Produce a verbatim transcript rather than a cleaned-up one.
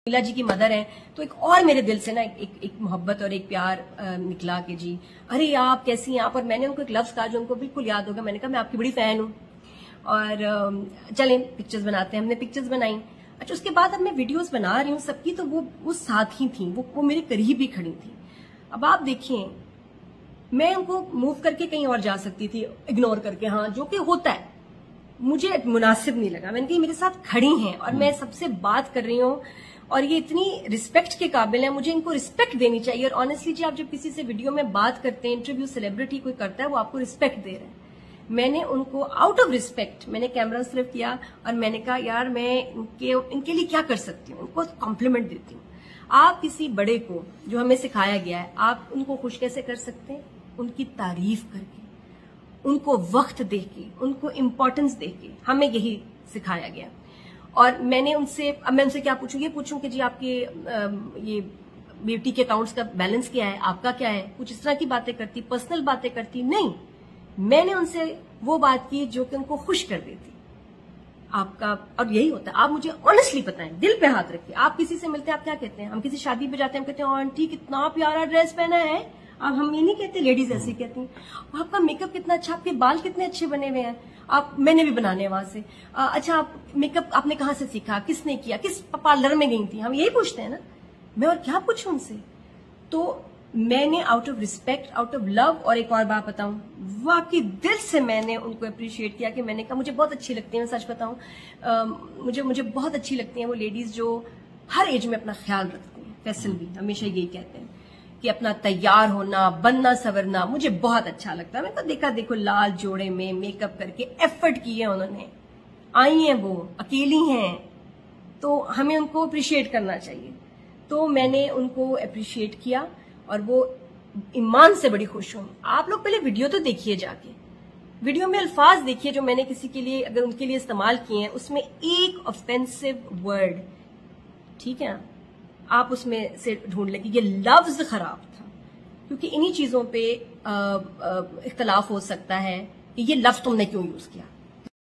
मीला जी की मदर हैं, तो एक और मेरे दिल से ना एक, एक, एक मोहब्बत और एक प्यार आ, निकला कि जी अरे आप कैसी हैं आप। और मैंने उनको एक लफ्ज कहा जो उनको बिल्कुल याद होगा। मैंने कहा मैं आपकी बड़ी फैन हूँ और आ, चलें पिक्चर्स बनाते हैं। हमने पिक्चर्स बनाई। अच्छा, उसके बाद अब मैं वीडियोस बना रही हूँ सबकी, तो वो वो साथ ही थी, वो वो मेरे करीब ही खड़ी थी। अब आप देखिए, मैं उनको मूव करके कहीं और जा सकती थी, इग्नोर करके, हाँ जो कि होता है, मुझे मुनासिब नहीं लगा। मैंने कहा मेरे साथ खड़ी हैं और मैं सबसे बात कर रही हूँ और ये इतनी रिस्पेक्ट के काबिल है, मुझे इनको रिस्पेक्ट देनी चाहिए। और ऑनेस्टली जी, आप जब किसी से वीडियो में बात करते हैं, इंटरव्यू सेलिब्रिटी कोई करता है, वो आपको रिस्पेक्ट दे रहा है। मैंने उनको आउट ऑफ रिस्पेक्ट मैंने कैमरा सिर्फ किया और मैंने कहा यार मैं इनके इनके लिए क्या कर सकती हूँ, उनको कॉम्प्लीमेंट देती हूँ। आप किसी बड़े को, जो हमें सिखाया गया है, आप उनको खुश कैसे कर सकते हैं? उनकी तारीफ करके, उनको वक्त देके, उनको इम्पोर्टेंस देके। हमें यही सिखाया गया। और मैंने उनसे, अब मैं उनसे क्या पूछूं? ये पूछूं कि जी आपके ये ब्यूटी के अकाउंट्स का बैलेंस क्या है, आपका क्या है? कुछ इस तरह की बातें करती, पर्सनल बातें करती नहीं। मैंने उनसे वो बात की जो कि उनको खुश कर देती। आपका, और यही होता है, आप मुझे ऑनेस्टली बताएं, दिल पे हाथ रखिए। आप किसी से मिलते हैं, आप क्या कहते हैं? हम किसी शादी पे जाते हैं, हम कहते हैं आंटी कितना प्यारा ड्रेस पहना है। अब हम ये नहीं कहते, लेडीज ऐसी कहती हैं आपका मेकअप कितना अच्छा, आपके बाल कितने अच्छे बने हुए हैं। आप, मैंने भी बनाने वहां से। आ, अच्छा, आप मेकअप आपने कहाँ से सीखा, किसने किया, किस पार्लर में गई थी? हम यही पूछते हैं ना। मैं और क्या पूछूं उनसे? तो मैंने out of respect, out of love, और एक और बात बताऊं, वाकई दिल से मैंने उनको अप्रिशिएट किया कि मैंने कहा मुझे बहुत अच्छी लगती है, मैं सच बताऊं, मुझे मुझे बहुत अच्छी लगती हैं वो लेडीज जो हर एज में अपना ख्याल रखती हैं। फैसल भी हमेशा यही कहते हैं कि अपना तैयार होना, बनना सवरना मुझे बहुत अच्छा लगता है। मैंने तो देखा, देखो लाल जोड़े में मेकअप करके एफर्ट किए उन्होंने, आई हैं वो, अकेली हैं, तो हमें उनको अप्रिशिएट करना चाहिए। तो मैंने उनको अप्रिशिएट किया और वो ईमान से बड़ी खुश हूं। आप लोग पहले वीडियो तो देखिए, जाके वीडियो में अल्फाज देखिए जो मैंने किसी के लिए, अगर उनके लिए इस्तेमाल किए हैं, उसमें एक ऑफेंसिव वर्ड, ठीक है, आप उसमें से ढूंढ लें कि ये लफ्ज खराब था। क्योंकि इन्हीं चीजों पे इख्तलाफ हो सकता है कि ये लफ्ज तुमने क्यों यूज किया।